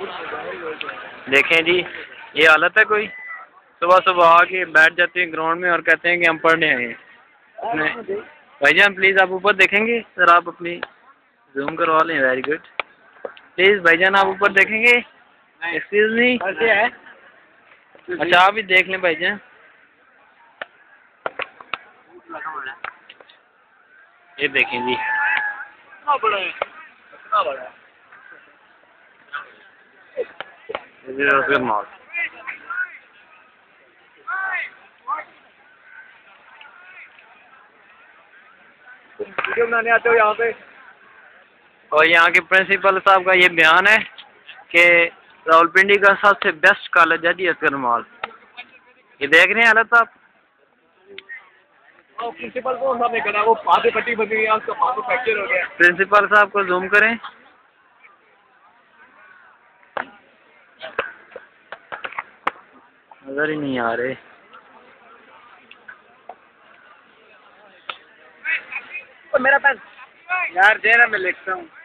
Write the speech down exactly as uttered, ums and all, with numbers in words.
देखें जी, ये हालत है कोई। सुबह सुबह आके बैठ जाते हैं ग्राउंड में और कहते हैं कि हम पढ़ने आए हैं। भाईजान प्लीज़ आप ऊपर देखेंगे सर, आप अपनी जूम करवा लें। Very good. प्लीज़ भाईजान आप ऊपर देखेंगे। Excuse me. अच्छा आप भी देख लें भाईजान। ये देखें जी, माल वीडियो बनाने आते हो यहाँ पे। और यहाँ के प्रिंसिपल साहब का ये बयान है कि रावलपिंडी का सबसे बेस्ट कॉलेज है जी असगर मॉल। ये देख रहे हैं हालत आप। प्रिंसिपल को साहब करा वो पाते पट्टी बन गई है, उसका पापा फ्रैक्चर हो गया। प्रिंसिपल साहब को जूम करें। नजर ही नहीं आ रहे। तो मेरा पेन यार दे ना, मैं लिखता हूँ।